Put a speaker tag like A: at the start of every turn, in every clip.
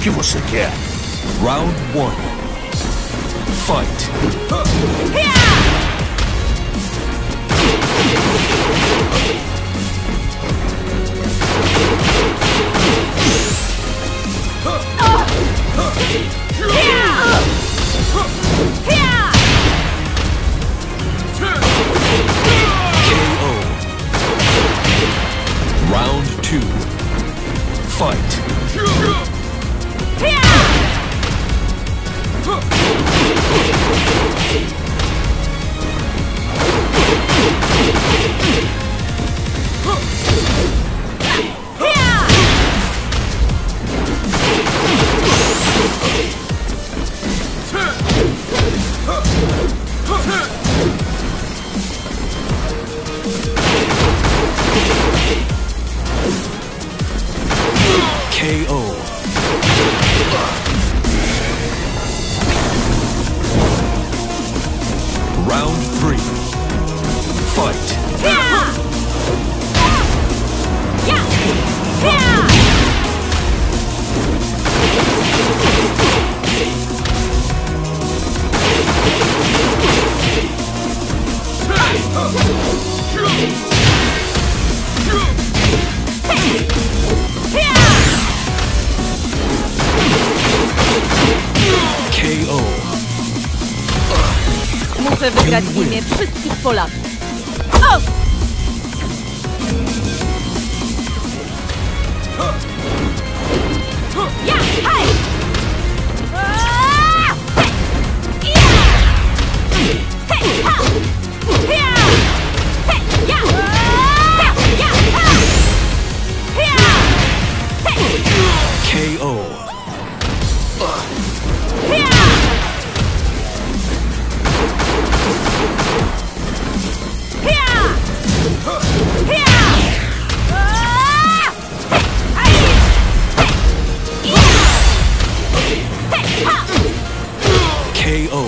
A: que você quer?
B: Round 1. Fight. KO. Round 2. Fight. KO. Round 3. Fight. KO.
C: Muszę wygrać w imię wszystkich Polaków. O! Ja! Hej!
B: KO. KO.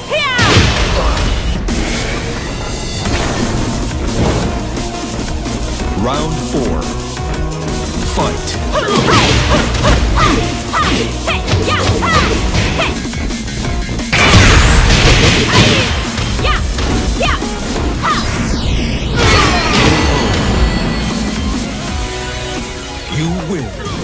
B: Round 4. Fight. You win.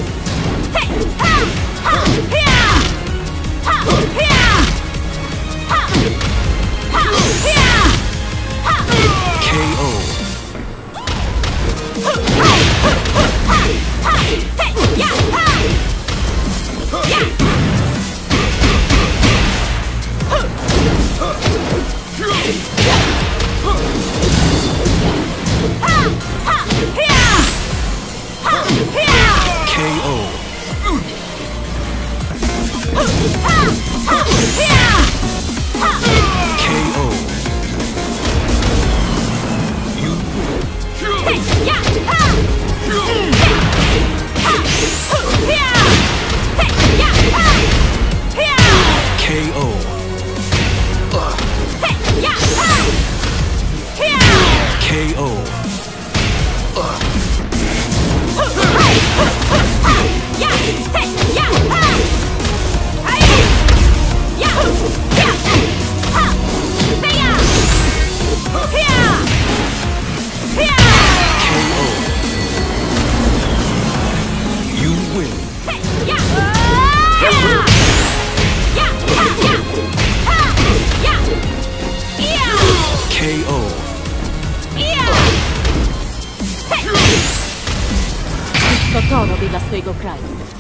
C: To robię dla swojego kraju.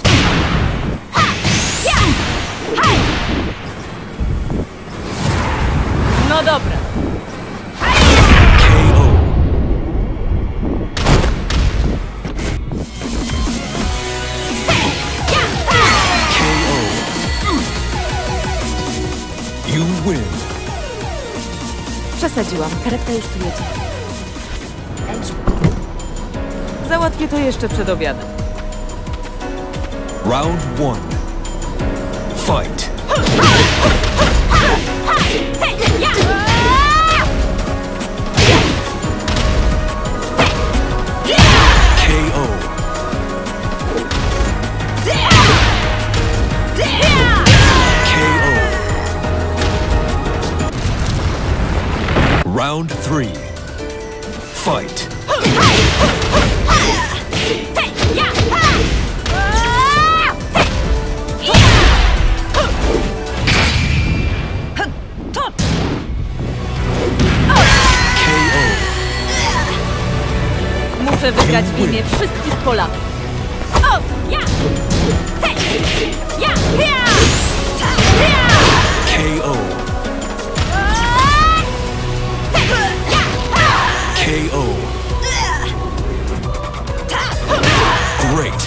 C: No dobra.
B: KO. KO. You win.
C: Przesadziłam. Karetka już tu jedzie. Załatwię to jeszcze przed obiadem.
B: Round 1. Fight. KO. Round 3. Fight.
C: Muszę wygrać w imię wszystkich Polaków. O! Ja! Hej! Ja! Ja! Ja!
B: KO. KO. Great.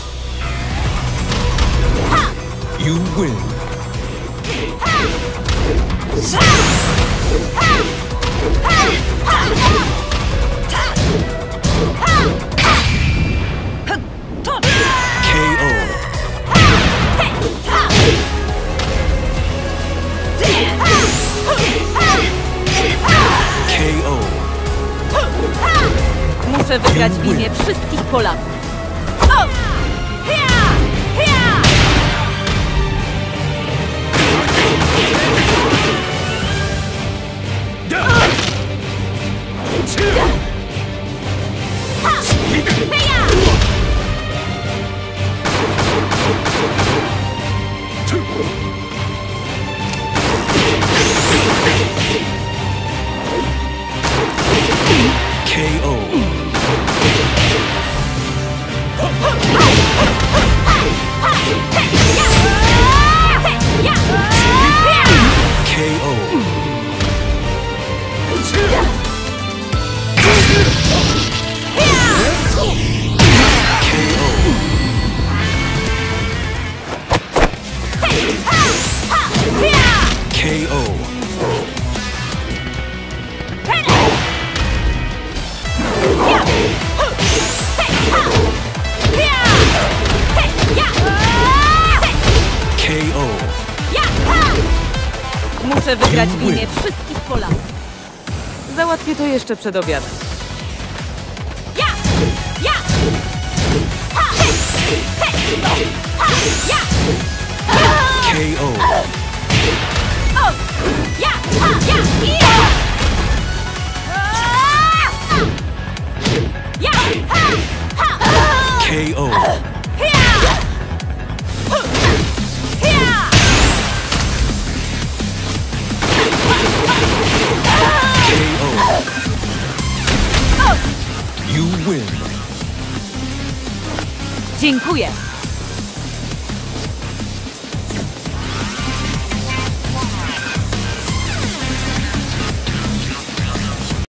B: You win. KO.
C: Muszę wygrać w imię wszystkich Polaków. O! Ja! Ja!
B: KO. KO. KO. KO.
C: Muszę wygrać w imię wszystkich Polaków. Załatwię to jeszcze przed obiadem. Ja! Ja! Ha! Hej! Hej! Ha! Ja!
B: KO.
C: O! Ja! Ha! Ja! Ja! Ja! Ha! Ha!
B: KO. You win.
C: Dziękuję.